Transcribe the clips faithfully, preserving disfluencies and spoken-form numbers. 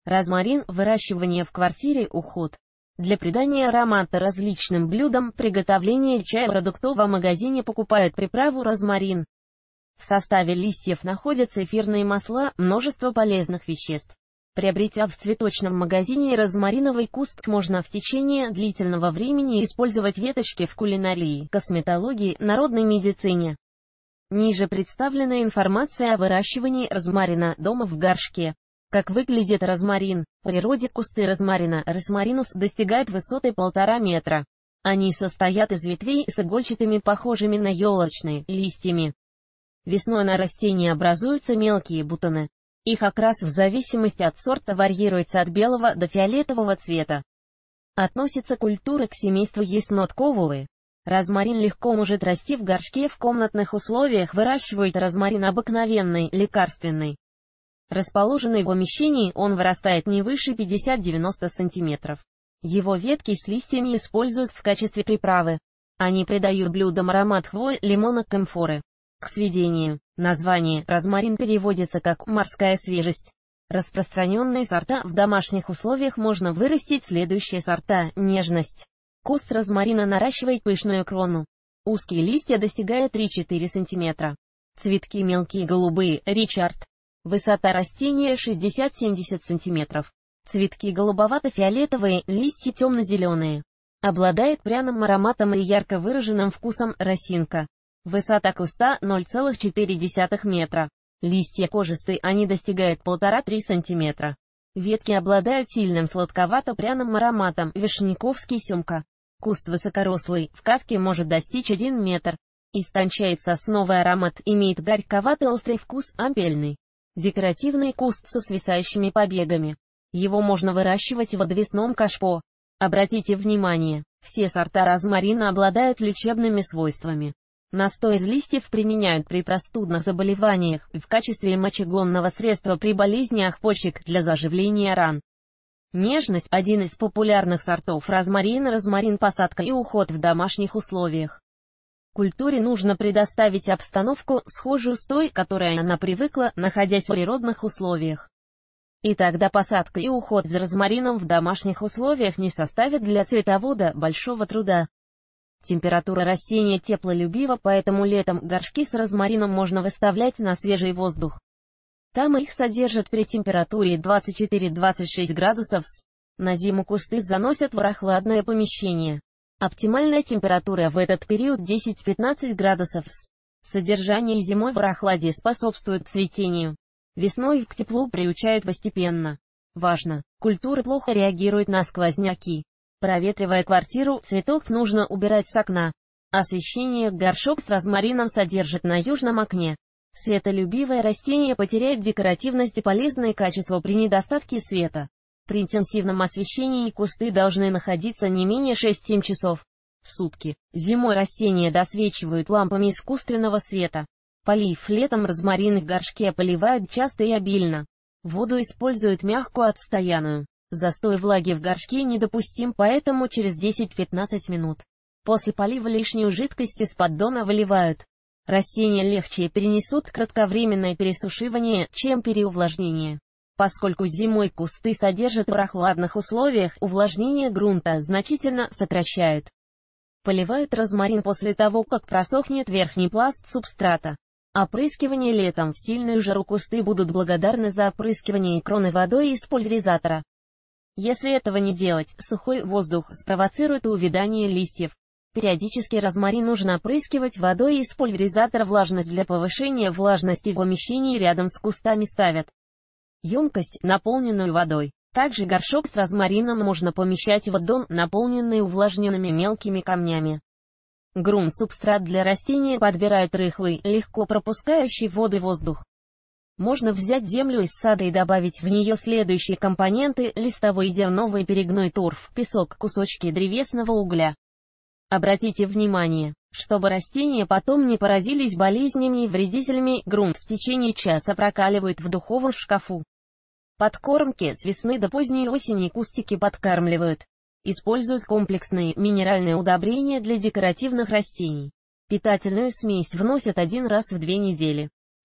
Розмарин, выращивание в квартире, уход. Для придания аромата различным блюдам, приготовления чая в продуктовом магазине покупают приправу розмарин. В составе листьев находятся эфирные масла, множество полезных веществ. Приобретя в цветочном магазине розмариновый куст, можно в течение длительного времени использовать веточки в кулинарии, косметологии, народной медицине. Ниже представлена информация о выращивании розмарина дома в горшке. Как выглядит розмарин? В природе кусты розмарина, розмаринус, достигают высоты полтора метра. Они состоят из ветвей с игольчатыми, похожими на елочные, листьями. Весной на растении образуются мелкие бутоны. Их окрас в зависимости от сорта варьируется от белого до фиолетового цвета. Относится культура к семейству яснотковые. Розмарин легко может расти в горшке в комнатных условиях, выращивают розмарин обыкновенный, лекарственный. Расположенный в помещении, он вырастает не выше пятидесяти-девяноста сантиметров. Его ветки с листьями используют в качестве приправы. Они придают блюдам аромат хвои, лимона, камфоры. К сведению, название розмарин переводится как «морская свежесть». Распространенные сорта в домашних условиях можно вырастить следующие сорта: нежность. Куст розмарина наращивает пышную крону. Узкие листья достигают три-четыре сантиметра. Цветки мелкие, голубые, Ричард. Высота растения шестьдесят-семьдесят сантиметров. Цветки голубовато-фиолетовые, листья темно-зеленые. Обладает пряным ароматом и ярко выраженным вкусом, росинка. Высота куста ноль целых четыре десятых метра. Листья кожистые, они достигают полтора-три сантиметра. Ветки обладают сильным сладковато-пряным ароматом, вишняковский семка. Куст высокорослый, в катке может достичь один метр. Истончает сосновый аромат, имеет горьковатый острый вкус, ампельный. Декоративный куст со свисающими побегами. Его можно выращивать в подвесном кашпо. Обратите внимание, все сорта розмарина обладают лечебными свойствами. Настой из листьев применяют при простудных заболеваниях, в качестве мочегонного средства при болезнях почек, для заживления ран. Нежность – один из популярных сортов розмарина. Розмарин, посадка и уход в домашних условиях. Культуре нужно предоставить обстановку, схожую с той, к которой она привыкла, находясь в природных условиях. И тогда посадка и уход за розмарином в домашних условиях не составит для цветовода большого труда. Температура растения теплолюбива, поэтому летом горшки с розмарином можно выставлять на свежий воздух. Там их содержат при температуре двадцать четыре — двадцать шесть градусов С. На зиму кусты заносят в прохладное помещение. Оптимальная температура в этот период десять-пятнадцать градусов С. Содержание зимой в прохладе способствует цветению. Весной к теплу приучают постепенно. Важно, культура плохо реагирует на сквозняки. Проветривая квартиру, цветок нужно убирать с окна. Освещение. Горшок с розмарином содержит на южном окне. Светолюбивое растение потеряет декоративность и полезные качества при недостатке света. При интенсивном освещении кусты должны находиться не менее шести-семи часов в сутки. Зимой растения досвечивают лампами искусственного света. Полив. Летом розмарин в горшке поливают часто и обильно. Воду используют мягкую отстоянную. Застой влаги в горшке недопустим, поэтому через десять-пятнадцать минут после полива лишнюю жидкость из поддона выливают. Растения легче перенесут кратковременное пересушивание, чем переувлажнение. Поскольку зимой кусты содержат в прохладных условиях, увлажнение грунта значительно сокращают. Поливают розмарин после того, как просохнет верхний пласт субстрата. Опрыскивание. Летом в сильную жару кусты будут благодарны за опрыскивание кроны водой из пульверизатора. Если этого не делать, сухой воздух спровоцирует увядание листьев. Периодически розмарин нужно опрыскивать водой из пульверизатора. Влажность. Для повышения влажности в помещении рядом с кустами ставят емкость, наполненную водой. Также горшок с розмарином можно помещать в поддон, наполненный увлажненными мелкими камнями. Грунт. Субстрат для растения подбирают рыхлый, легко пропускающий воду и воздух. Можно взять землю из сада и добавить в нее следующие компоненты: листовой, дерновый, перегной торф, песок, кусочки древесного угля. Обратите внимание, чтобы растения потом не поразились болезнями и вредителями, грунт в течение часа прокаливают в духовом шкафу. Подкормки. С весны до поздней осени кустики подкармливают. Используют комплексные минеральные удобрения для декоративных растений. Питательную смесь вносят один раз в две недели.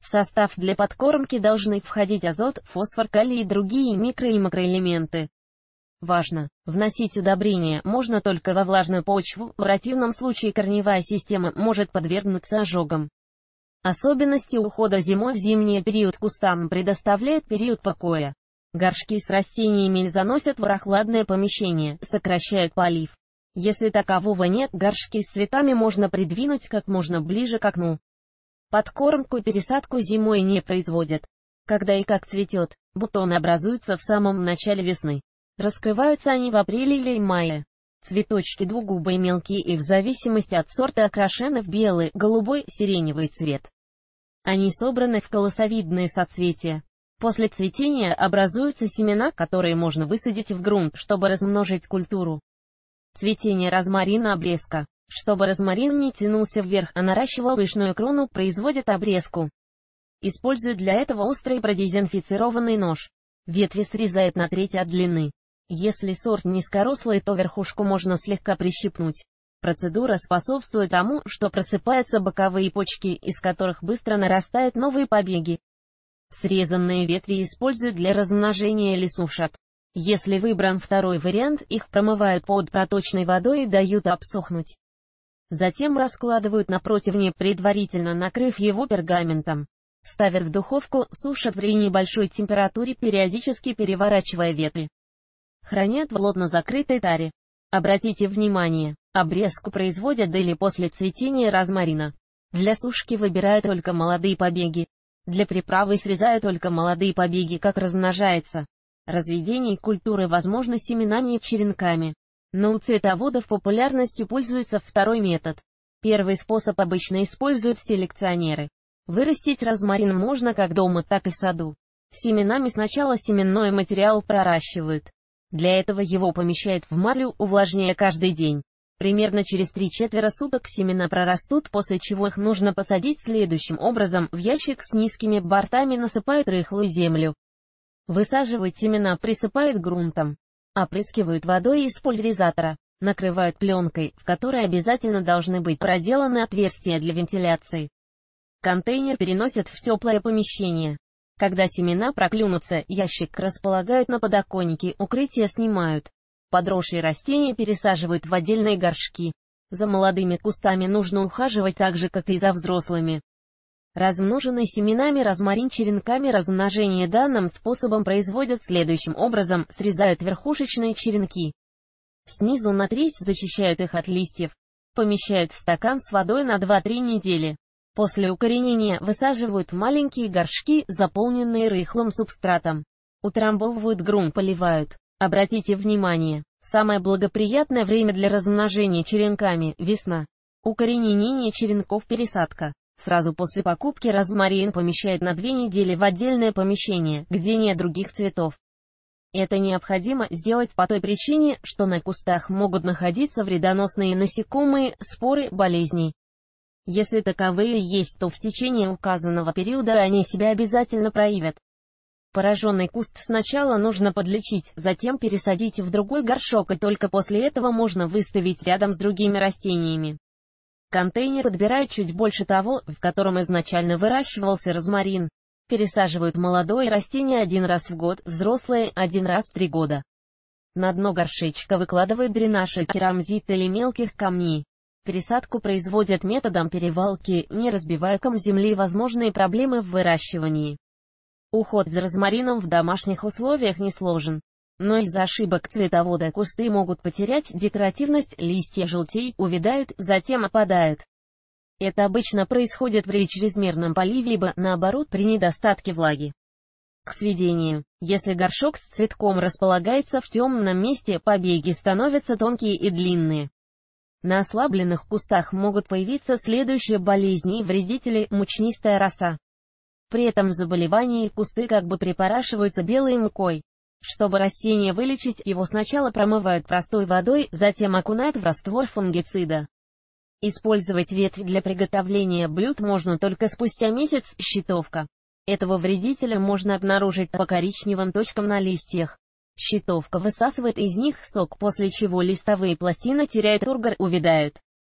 В состав для подкормки должны входить азот, фосфор, калий и другие микро- и макроэлементы. Важно, вносить удобрения можно только во влажную почву, в противном случае корневая система может подвергнуться ожогам. Особенности ухода зимой в зимний период кустам предоставляет период покоя. Горшки с растениями заносят в прохладное помещение, сокращают полив. Если такового нет, горшки с цветами можно придвинуть как можно ближе к окну. Подкормку и пересадку зимой не производят. Когда и как цветет, бутоны образуются в самом начале весны. Раскрываются они в апреле или мае. Цветочки двугубые, мелкие и в зависимости от сорта окрашены в белый, голубой, сиреневый цвет. Они собраны в колосовидные соцветия. После цветения образуются семена, которые можно высадить в грунт, чтобы размножить культуру. Цветение розмарина обрезка. Чтобы розмарин не тянулся вверх, а наращивал пышную крону, производят обрезку. Используют для этого острый продезинфицированный нож. Ветви срезают на треть от длины. Если сорт низкорослый, то верхушку можно слегка прищипнуть. Процедура способствует тому, что просыпаются боковые почки, из которых быстро нарастают новые побеги. Срезанные ветви используют для размножения или сушат. Если выбран второй вариант, их промывают под проточной водой и дают обсохнуть. Затем раскладывают на противне, предварительно накрыв его пергаментом. Ставят в духовку, сушат при небольшой температуре, периодически переворачивая ветви. Хранят в плотно закрытой таре. Обратите внимание, обрезку производят до или после цветения розмарина. Для сушки выбирают только молодые побеги. Для приправы срезают только молодые побеги, как размножается. Разведение культуры возможно семенами и черенками. Но у цветоводов популярностью пользуется второй метод. Первый способ обычно используют селекционеры. Вырастить розмарин можно как дома, так и в саду. Семенами сначала семенной материал проращивают. Для этого его помещают в марлю, увлажняя каждый день. Примерно через три четверо суток семена прорастут, после чего их нужно посадить следующим образом: в ящик с низкими бортами насыпают рыхлую землю. Высаживают семена, присыпают грунтом. Опрыскивают водой из пульверизатора. Накрывают пленкой, в которой обязательно должны быть проделаны отверстия для вентиляции. Контейнер переносят в теплое помещение. Когда семена проклюнутся, ящик располагают на подоконнике, укрытие снимают. Подросшие растения пересаживают в отдельные горшки. За молодыми кустами нужно ухаживать так же, как и за взрослыми. Размноженный семенами розмарин черенками размножение данным способом производят следующим образом: срезают верхушечные черенки. Снизу на треть зачищают их от листьев. Помещают в стакан с водой на два-три недели. После укоренения высаживают в маленькие горшки, заполненные рыхлым субстратом. Утрамбовывают грунт, поливают. Обратите внимание, самое благоприятное время для размножения черенками – весна. Укоренение черенков, пересадка. Сразу после покупки розмарин помещают на две недели в отдельное помещение, где нет других цветов. Это необходимо сделать по той причине, что на кустах могут находиться вредоносные насекомые, споры болезней. Если таковые есть, то в течение указанного периода они себя обязательно проявят. Пораженный куст сначала нужно подлечить, затем пересадить в другой горшок, и только после этого можно выставить рядом с другими растениями. Контейнер подбирают чуть больше того, в котором изначально выращивался розмарин. Пересаживают молодое растение один раз в год, взрослое – один раз в три года. На дно горшечка выкладывают дренаж из керамзита или мелких камней. Пересадку производят методом перевалки, не разбивая ком земли возможные проблемы в выращивании. Уход за розмарином в домашних условиях несложен. Но из-за ошибок цветовода кусты могут потерять декоративность, листья желтеют, увядают, затем опадают. Это обычно происходит при чрезмерном поливе, либо, наоборот, при недостатке влаги. К сведению, если горшок с цветком располагается в темном месте, побеги становятся тонкие и длинные. На ослабленных кустах могут появиться следующие болезни и вредители: мучнистая роса. При этом заболевании кусты как бы припорашиваются белой мукой. Чтобы растение вылечить, его сначала промывают простой водой, затем окунают в раствор фунгицида. Использовать ветвь для приготовления блюд можно только спустя месяц. Щитовка. Этого вредителя можно обнаружить по коричневым точкам на листьях. Щитовка высасывает из них сок, после чего листовые пластины теряют тургор, увядают.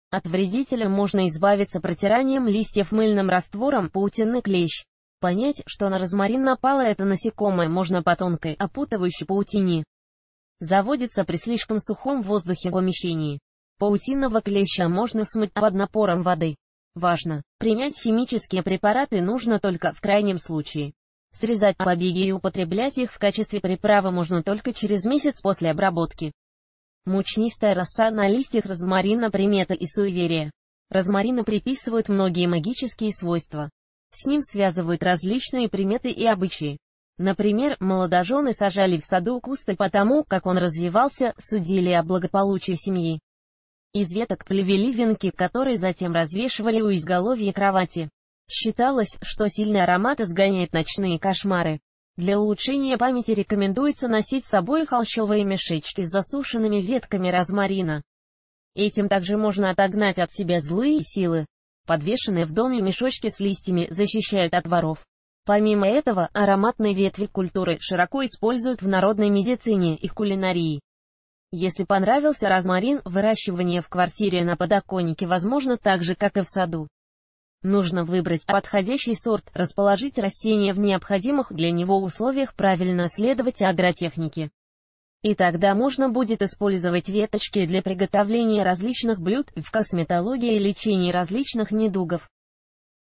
От вредителя можно избавиться протиранием листьев мыльным раствором паутинный клещ. Понять, что на розмарин напало это насекомое, можно по тонкой, опутывающей паутине. Заводится при слишком сухом воздухе в помещении. Паутинного клеща можно смыть под напором воды. Важно! Принять химические препараты нужно только в крайнем случае. Срезать побеги и употреблять их в качестве приправы можно только через месяц после обработки. Мучнистая роса на листьях розмарина — примета и суеверие. Розмарину приписывают многие магические свойства. С ним связывают различные приметы и обычаи. Например, молодожены сажали в саду кусты потому, как он развивался, судили о благополучии семьи. Из веток плевели венки, которые затем развешивали у изголовья кровати. Считалось, что сильный аромат изгоняет ночные кошмары. Для улучшения памяти рекомендуется носить с собой холщовые мешочки с засушенными ветками розмарина. Этим также можно отогнать от себя злые силы. Подвешенные в доме мешочки с листьями защищают от воров. Помимо этого, ароматные ветви культуры широко используют в народной медицине и кулинарии. Если понравился розмарин, выращивание в квартире на подоконнике возможно так же, как и в саду. Нужно выбрать подходящий сорт, расположить растение в необходимых для него условиях, правильно следовать агротехнике. И тогда можно будет использовать веточки для приготовления различных блюд, в косметологии и лечении различных недугов.